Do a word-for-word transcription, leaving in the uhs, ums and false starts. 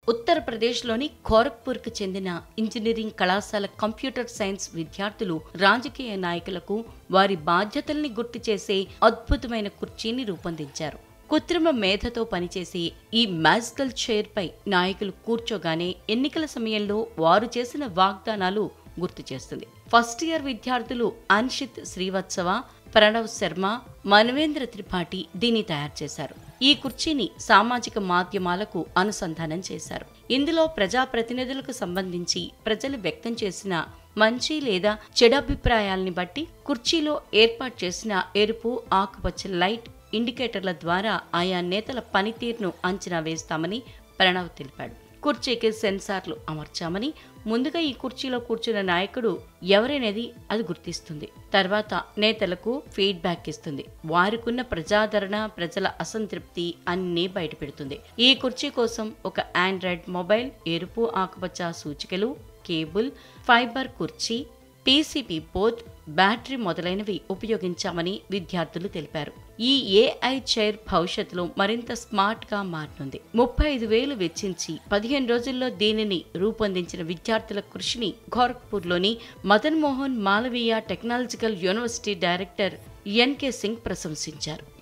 ఉత్తరప్రదేశ్లోని గోరఖ్పూర్కు చెందిన ఇంజనీరింగ్ కళాశాల కంప్యూటర్ సైన్స్ విద్యార్థులు రాజకీయ నాయకులకు వారి బాధ్యతల్ని గుర్తు చేసే అద్భుతమైన కుర్చీని రూపొందించారు. కృత్రిమ మేధతో పనిచేసే ఈ మ్యాజికల్ చైర్ పై నాయకులు కూర్చోగానే ఎన్నికల సమయంలో వారు చేసిన వాగ్దానాలు గుర్తు చేస్తుంది. ఫస్ట్ ఇయర్ విద్యార్థులు అన్షిత్ శ్రీవత్సవ, ప్రణవ్ శర్మ, మన్వేంద్ర త్రిపాఠి దీన్ని తయారు చేశారు. ఈ కుర్చీని సామాజిక మాధ్యమాలకు అనుసంధానం చేశారు. ఇందులో ప్రజాప్రతినిధులకు సంబంధించి ప్రజలు వ్యక్తం చేసిన మంచి లేదా చెడభిప్రాయాల్ని బట్టి కుర్చీలో ఏర్పాటు చేసిన ఎరుపు, ఆకుపచ్చ లైట్ ఇండికేటర్ల ద్వారా ఆయా నేతల పనితీరును అంచనా వేస్తామని ప్రణవ్ తెలిపాడు. కుర్చీకి సెన్సార్లు అమర్చామని, ముందుగా ఈ కుర్చీలో కూర్చున్న నాయకుడు ఎవరనేది అది గుర్తిస్తుంది. తర్వాత నేతలకు ఫీడ్బ్యాక్ ఇస్తుంది. వారికున్న ప్రజాదరణ, ప్రజల అసంతృప్తి అన్నీ బయటపెడుతుంది. ఈ కుర్చీ కోసం ఒక ఆండ్రాయిడ్ మొబైల్, ఎరుపు ఆకుపచ్చ సూచికలు, కేబుల్, ఫైబర్ కుర్చీ, పీసీబీ బోర్డ్, బ్యాటరీ మొదలైనవి ఉపయోగించామని విద్యార్థులు తెలిపారు. ఈ ఏఐ చైర్ భవిష్యత్తులో మరింత స్మార్ట్ గా మారనుంది. ముప్పై ఐదు వేలు వెచ్చించి పదిహేను రోజుల్లో దీనిని రూపొందించిన విద్యార్థుల కృషిని గోరఖ్పూర్లోని Madan Mohan Malaviya technological university director NK Singh ప్రశంసించారు.